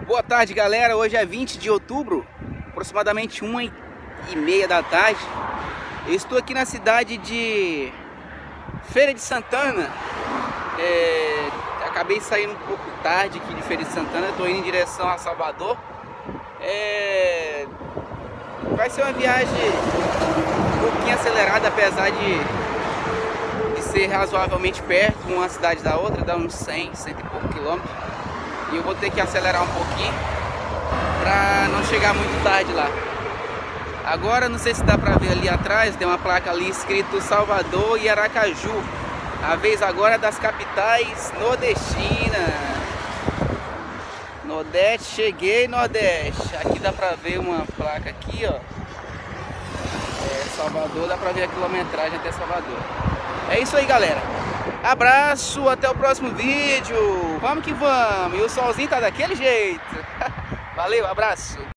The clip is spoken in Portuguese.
Boa tarde, galera. Hoje é 20 de outubro, aproximadamente 1h30 da tarde. Eu estou aqui na cidade de Feira de Santana. Acabei saindo um pouco tarde aqui de Feira de Santana. Estou indo em direção a Salvador. Vai ser uma viagem um pouquinho acelerada, apesar de ser razoavelmente perto, uma cidade da outra, dá uns 100 e pouco quilômetros. E eu vou ter que acelerar um pouquinho para não chegar muito tarde lá. Agora não sei se dá para ver ali atrás, tem uma placa ali escrito Salvador e Aracaju. A vez agora é das capitais nordestinas. Nordeste, cheguei Nordeste. Aqui dá para ver uma placa aqui, ó. Salvador, dá para ver a quilometragem até Salvador. É isso aí, galera. Abraço, até o próximo vídeo. Vamos que vamos. E o solzinho tá daquele jeito. Valeu, abraço.